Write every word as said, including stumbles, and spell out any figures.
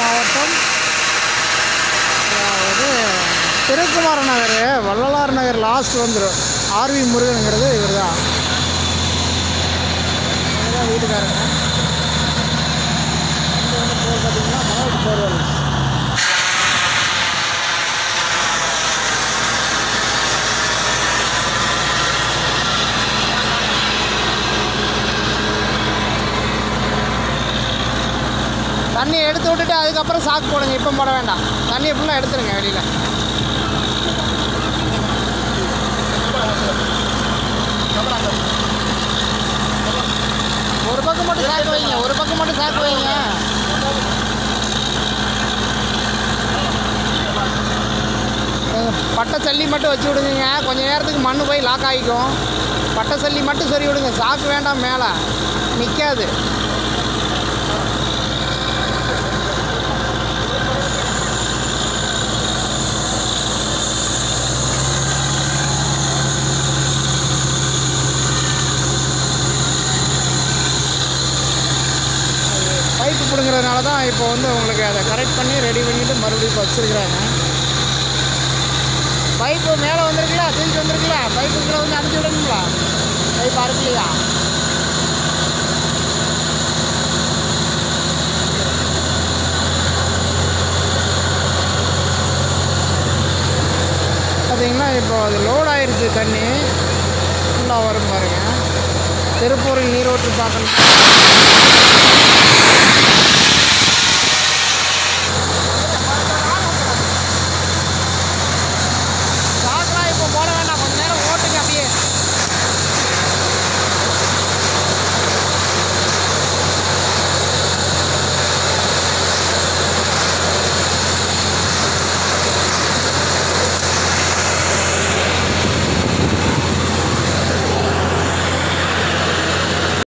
மாவட்டம் அதாவது திருக்குமார நகர் வள்ளலார் நகர் லாஸ்ட் வந்துடும். ஆர்வி முருகனுங்கிறது இவர் தான், இதுதான் வீட்டுக்காரங்க. இங்கே வந்து பேர் பார்த்தீங்கன்னா மனோஜ் போர்வல். தண்ணியை எடுத்து விட்டுட்டு அதுக்கப்புறம் சாக்கு போடுங்க, இப்போ போட வேண்டாம். தண்ணியை ஃபுல்லாக எடுத்துருங்க வெளியில். ஒரு பக்கம் மட்டும் சாக்கு வைங்க, ஒரு பக்கம் மட்டும் சாக்கு வைங்க. பட்டை சல்லி மட்டும் வச்சு விடுங்க, கொஞ்சம் நேரத்துக்கு மண் போய் லாக் ஆகிக்கும். பட்டை சல்லி மட்டும் சொறி விடுங்க, சாக்கு வேண்டாம், மேலே நிற்காது. பைப்பு பிடுங்கிறதுனால தான் இப்போ வந்து உங்களுக்கு அதை கரெக்ட் பண்ணி ரெடி பண்ணிவிட்டு மறுபடியும் இப்போ வச்சுருக்குறாங்க. பைப்பு மேலே வந்துருக்குல்ல, தூக்கிட்டு வந்துருக்குல்ல, பைப்பு கீழே வந்து அடிச்சு விடணுங்களா? பைப்பு அறுக்கலையா? பார்த்தீங்கன்னா இப்போ அது லோட் ஆயிடுச்சு, தண்ணி ஃபுல்லாக வரும் பாருங்கள். திருப்பூரில் நீரோட்டு பார்க்கணும்.